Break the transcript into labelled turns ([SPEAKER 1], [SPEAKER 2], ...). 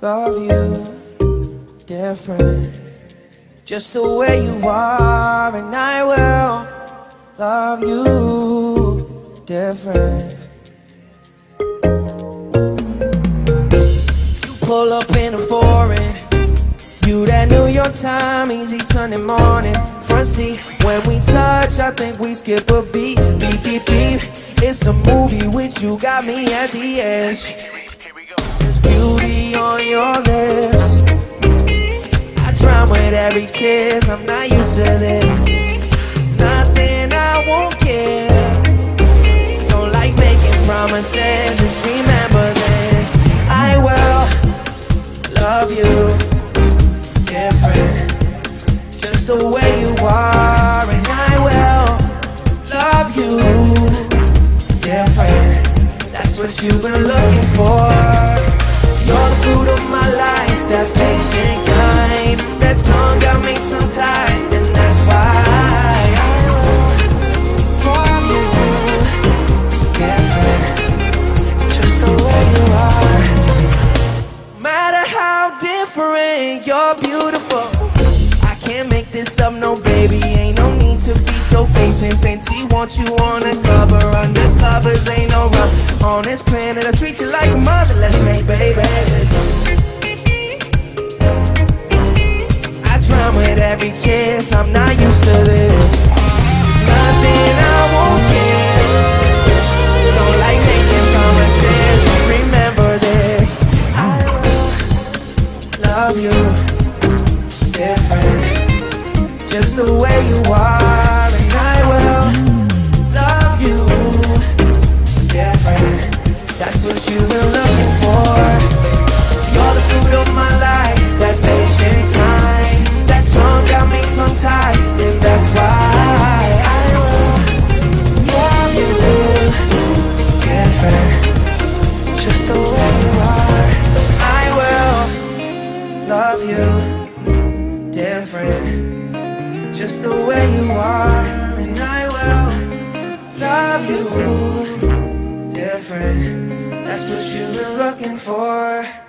[SPEAKER 1] love you different, just the way you are, and I will love you different. You pull up in a foreign, you that New York time, easy Sunday morning, front seat. When we touch, I think we skip a beat. Beep, beep, beep. It's a movie with you, got me at the edge. There's beauty on your lips. I drown with every kiss, I'm not used to this. There's nothing I won't give. Don't like making promises, just remember this. I will love you different, just the way you are, and I will love you different. That's what you've been looking for. You're the fruit of my life, that patient kind. That tongue got me tongue-tied, and that's why I will love you different, just the way you are. Matter how different, you're beautiful. I can't make this up, no baby. Ain't no need to beat your face in Fenty. Want you on the cover, undercovers ain't no run. On this planet, I treat you like a mother. Let's make babies. I drown with every kiss, I'm not used to this. There's nothing I won't give. Don't like making promises, just remember this. I will love you different, just the way you are, and I will love you different. That's what you've been looking for. You're the fruit of my life, that patient kind. That tongue got me tongue-tied, and that's why I will love you different, just the way you are. I will love you different, just the way you are, and I will love you different. That's what you've been looking for.